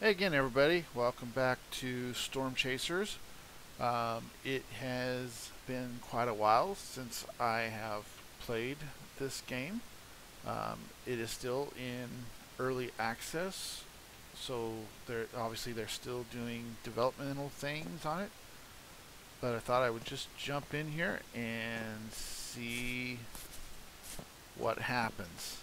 Hey again, everybody. Welcome back to Storm Chasers. It has been quite a while since I have played this game. It is still in early access, so they're still doing developmental things on it. But I thought I would just jump in here and see what happens.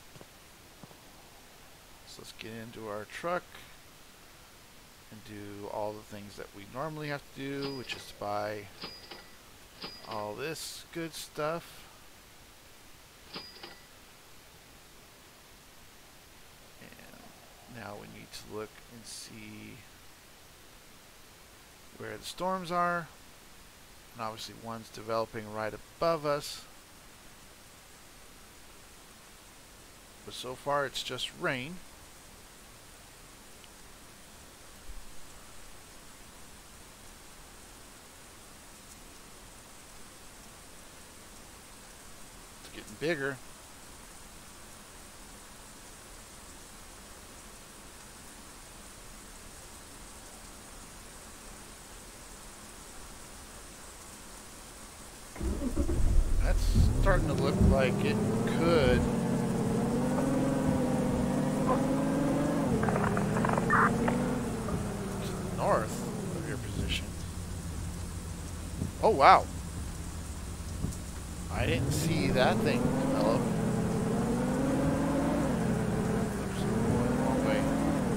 So let's get into our truck and do all the things that we normally have to do, which is buy all this good stuff. And now we need to look and see where the storms are. And obviously one's developing right above us. But so far it's just rain. Getting bigger. That's starting to look like it could to the north of your position. Oh wow. I didn't see that thing develop. Oops, going the wrong way.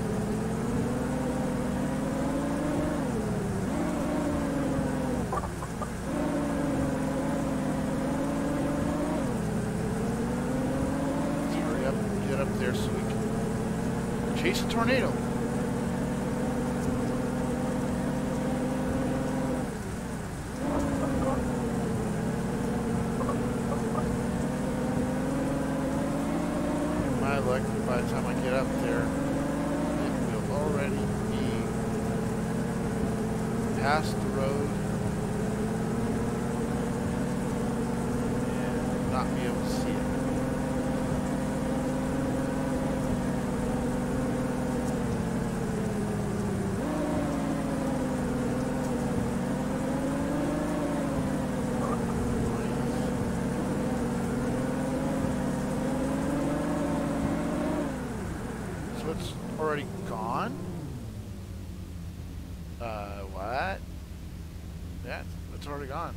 Let's hurry up and get up there so we can chase a tornado. By the time I get up there, it will already be past the road and not be able to see it. It's already gone? What? Yeah, it's already gone.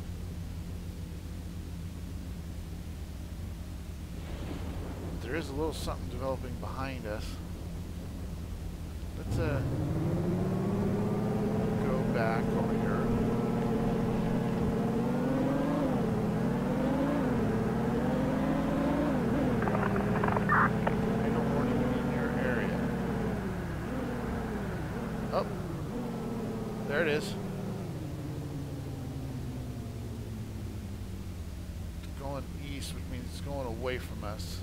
There is a little something developing behind us. Let's go back over here. Oh, there it is. It's going east, which means it's going away from us.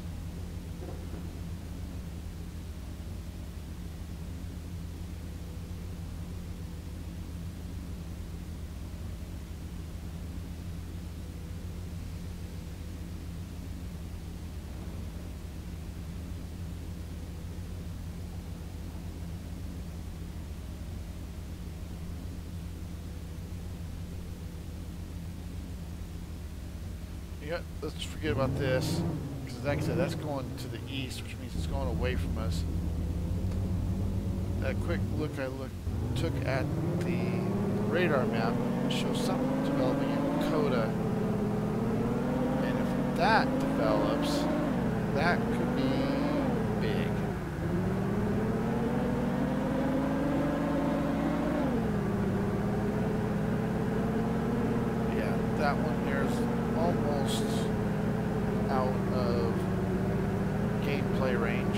Yeah, let's forget about this, because like I said, that's going to the east, which means it's going away from us. That quick look I took at the radar map shows something developing in Wakota, and if that develops, that could be big. Yeah, that one there's almost out of gameplay range.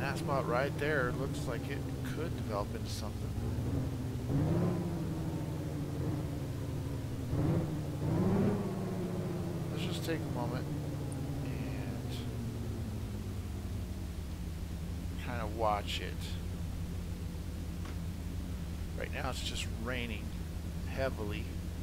that spot right there looks like it could develop into something. Let's just take a moment and kind of watch it. Right now it's just raining heavily.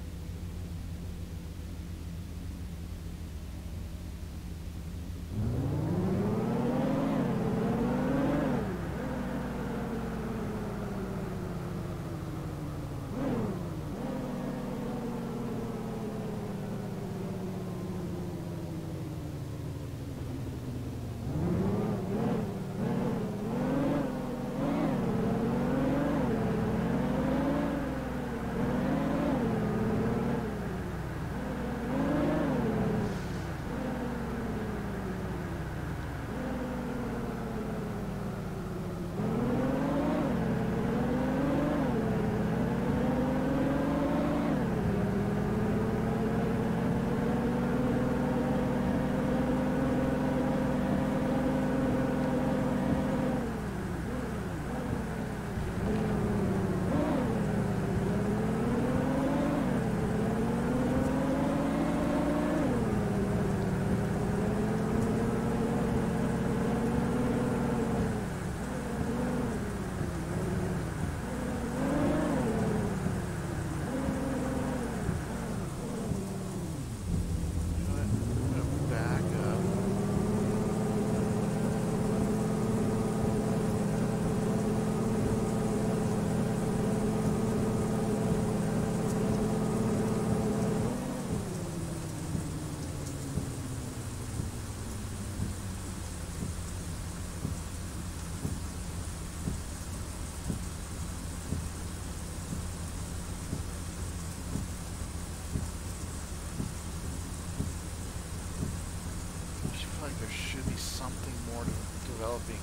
Developing.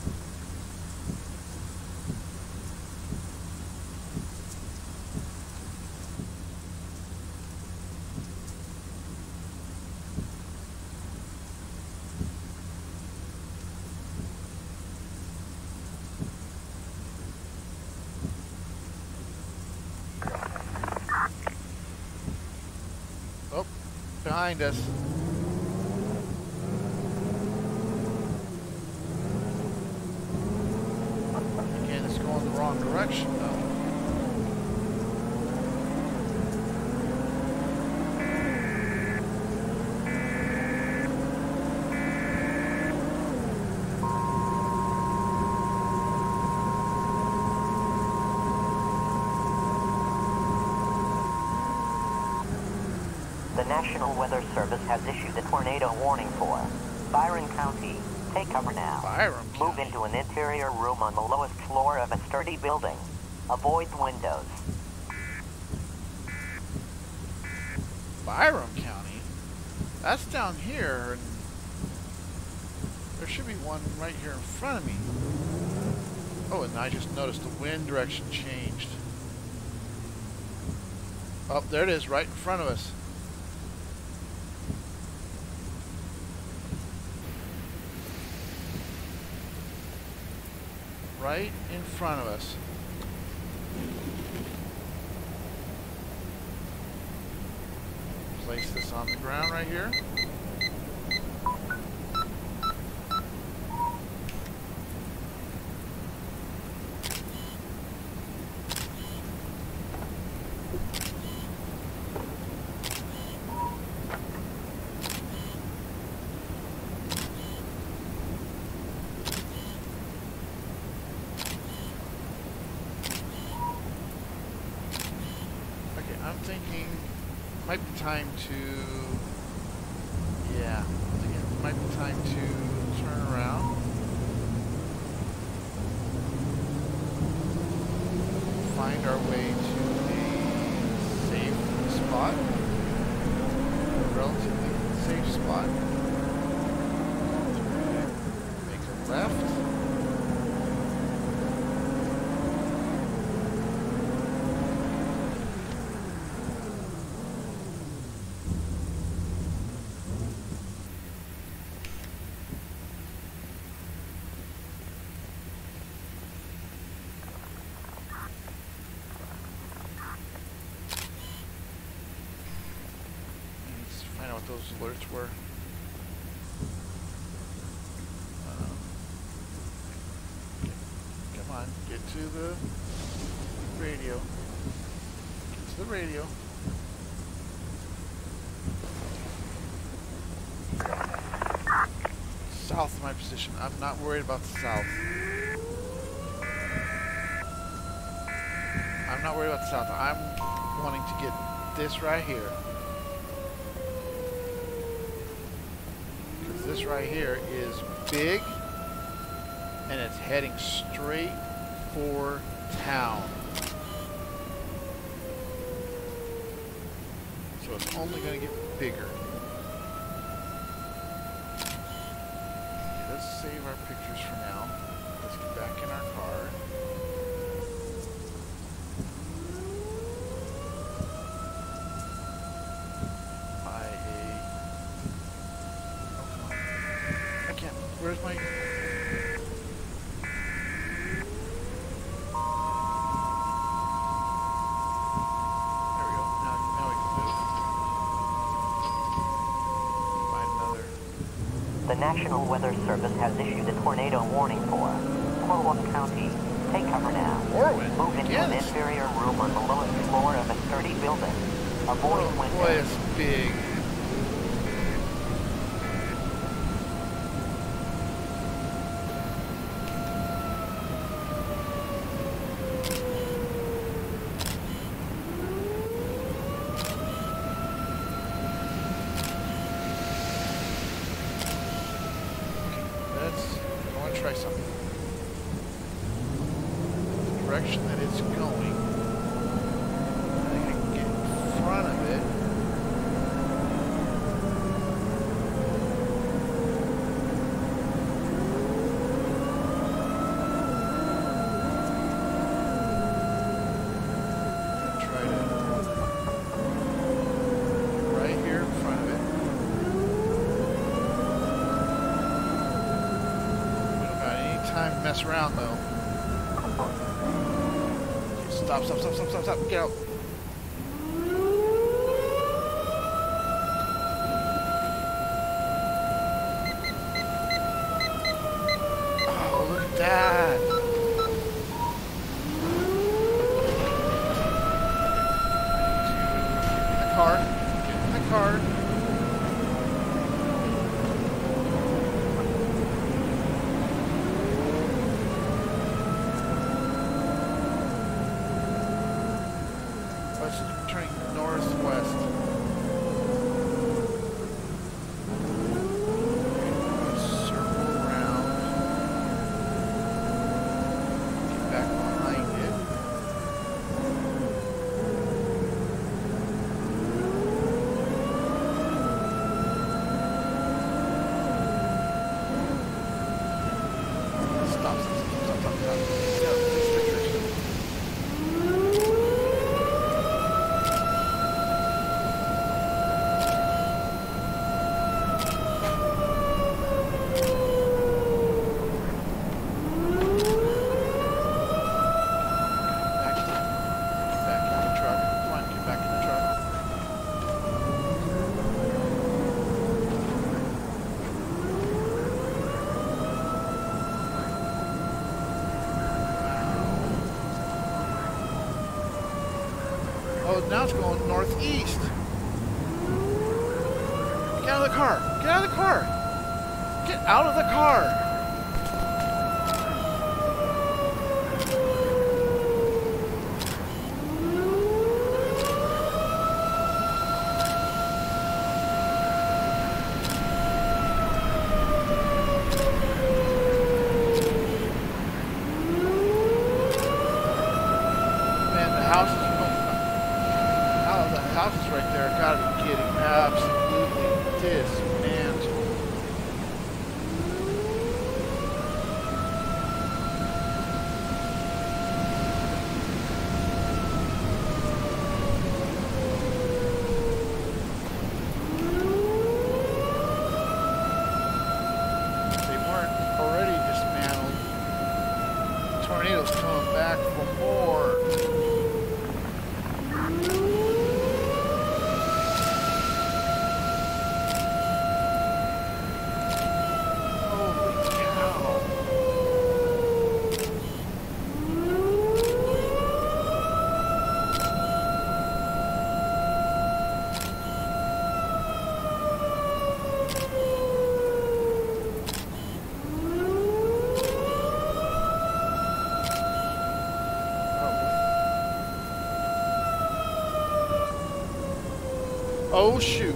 Oh, behind us. Wrong direction though. The National Weather Service has issued a tornado warning for Byron County. Take cover now. Byron County. Move into an interior room on the lowest floor of a sturdy building. Avoid windows. Byron County? That's down here. And there should be one right here in front of me. Oh, and I just noticed the wind direction changed. Oh, there it is, right in front of us. Right in front of us. Place this on the ground right here. I'm thinking it might be time to, yeah, I'm thinking it might be time to turn around. Find our way to a safe spot, a relatively safe spot. Make a left. those alerts were. Come on, get to the radio. Get to the radio. South of my position. I'm not worried about the south. I'm not worried about the south. I'm wanting to get this right here. Because this right here is big and it's heading straight for town. So it's only going to get bigger. Okay, let's save our pictures for now. Let's get back in our car. Where's my... There we go. Now we can move. Find another. The National Weather Service has issued a tornado warning for Wakota County. Take cover now. Whirlwind. Move into an inferior room on the lowest floor of a sturdy building. Avoid windows. Boy, it's big. Try something. The direction that it's going, I think I can get in front of it. Try to right here in front of it. Time to mess around though. Stop, stop, stop, stop, stop, stop, get out. Oh, look at that. Get in the car. Get in the car. Turning northwest. Circle around. Get back behind it. Stop, stop, stop, stop, stop. Yeah, these pictures. Oh, now it's going northeast. Get out of the car. Get out of the car. Get out of the car. Man, the house is houses right there gotta be getting absolutely dismantled. They weren't already dismantled. The tornado's coming back for more. Oh shoot.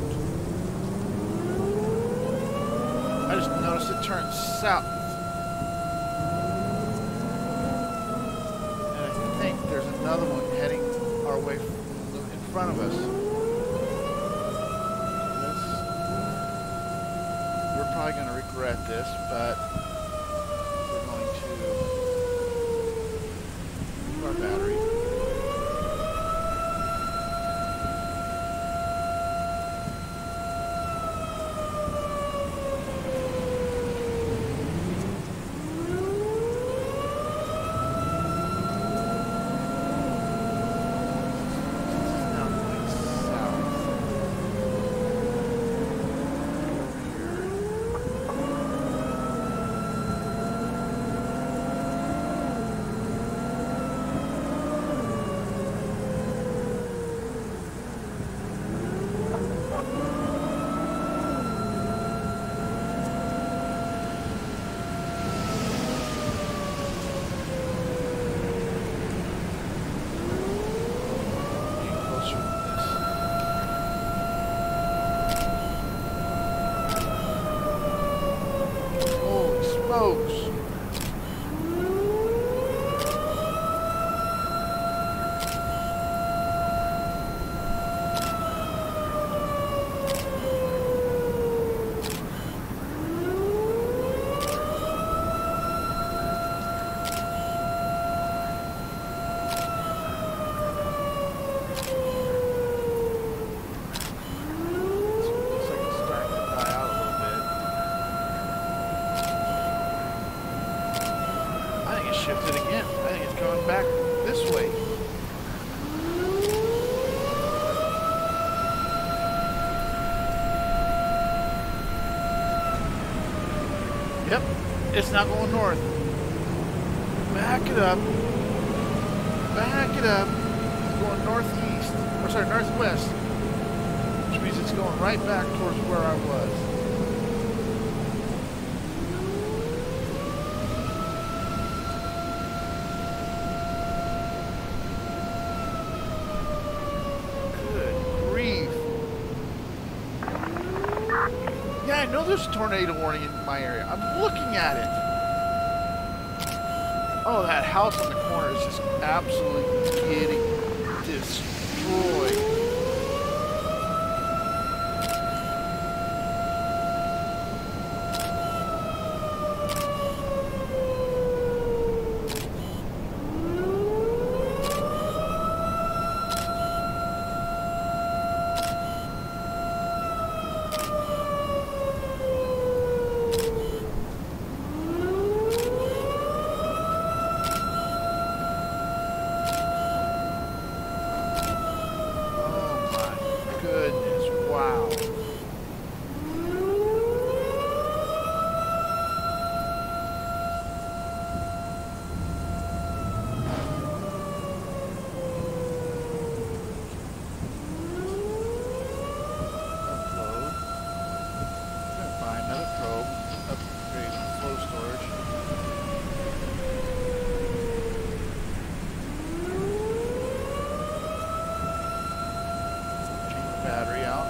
I just noticed it turned south. And I think there's another one heading our way in front of us. We're probably going to regret this, but we're going to use our battery. Shifted again. I think it's going back this way. Yep, it's not going north. Back it up. Back it up. It's going northeast. Or sorry, northwest. Which means it's going right back towards where I was. I know there's a tornado warning in my area. I'm looking at it. Oh, that house on the corner is just absolutely getting destroyed. Battery out.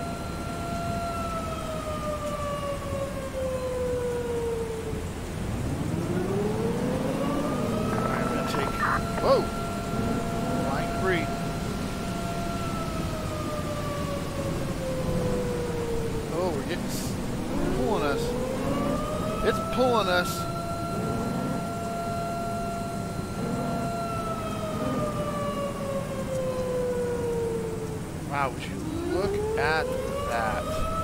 Alright, I'm gonna take. Whoa! Line free. Oh, we're getting. Pulling us. It's pulling us. Wow, would you look at that?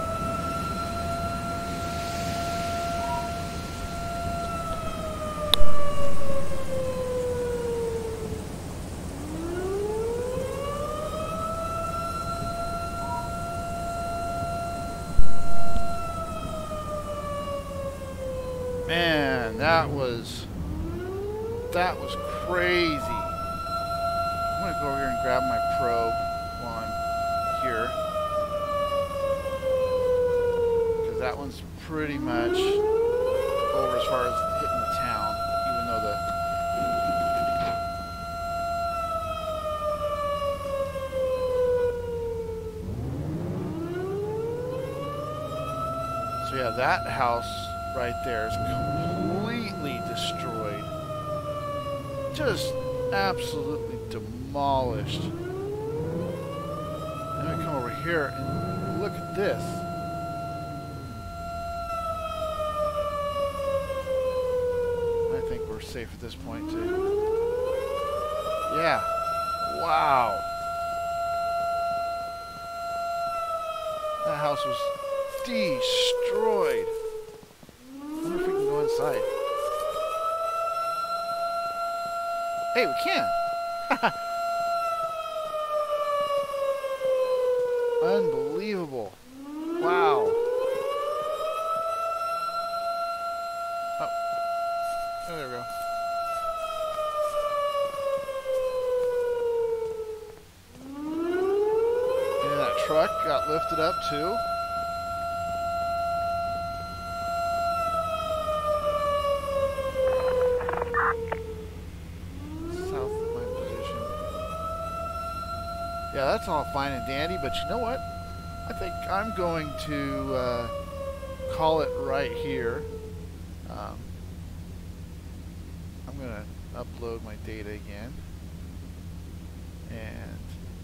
Man, that was crazy. I'm gonna go over here and grab my probe while I'm here, because that one's pretty much over as far as hitting the town, even though the that house right there is completely destroyed. Just absolutely demolished. Then we come over here and look at this. I think we're safe at this point too. Yeah. Wow. That house was destroyed. I wonder if we can go inside. Hey, we can. Unbelievable. Wow. Oh, there we go. And that truck got lifted up too. Yeah, that's all fine and dandy, but you know what? I think I'm going to call it right here. I'm going to upload my data again. And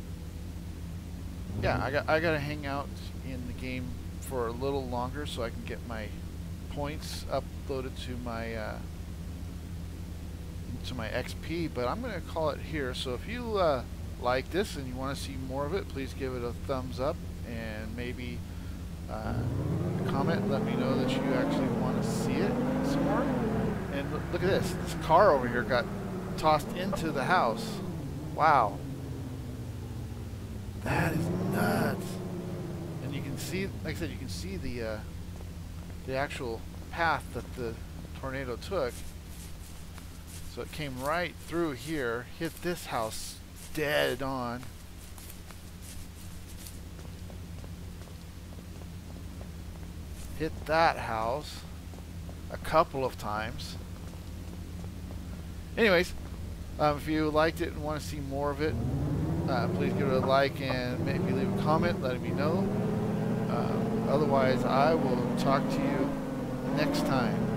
yeah, I got to hang out in the game for a little longer so I can get my points uploaded to my XP, but I'm going to call it here. So if you like this and you want to see more of it, please give it a thumbs up and maybe comment and let me know that you actually want to see it some more. And look at this car over here got tossed into the house. Wow, that is nuts. And you can see, like I said, you can see the actual path that the tornado took. So it came right through here, hit this house dead on. Hit that house a couple of times. Anyways, if you liked it and want to see more of it, please give it a like and maybe leave a comment letting me know. Otherwise, I will talk to you next time.